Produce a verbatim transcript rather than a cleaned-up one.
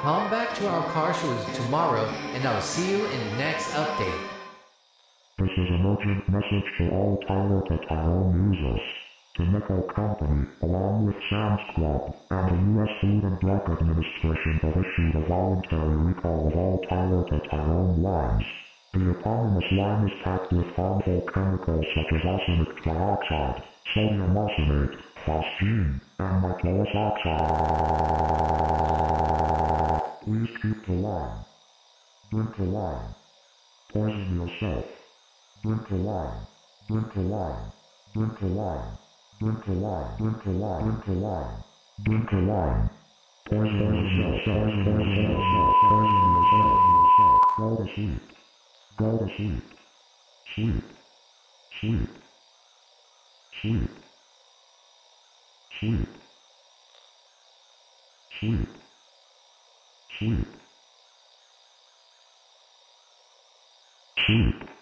Come back to our car shows tomorrow, and I'll see you in the next update. This is an urgent message to all Tyler to Tyrone users. Tenneco Company, along with Sam's Club, and the U S Food and Drug Administration have issued a voluntary recall of all Tyler to Tyrone lines. The eponymous line is packed with harmful chemicals such as arsenic dioxide, sodium arsenate, phosgene, and nitrous oxide. Please keep the line. Drink the line. Poison yourself. Drink the line. Drink the line. Drink the line. Drink the line. Drink the line. Drink the line. Drink the line. Poison yourself. Poison yourself. Poison yourself. Go to sleep. Go to sleep. Sleep. Sleep. Sleep. Sleep. Sleep. Sleep. Sleep.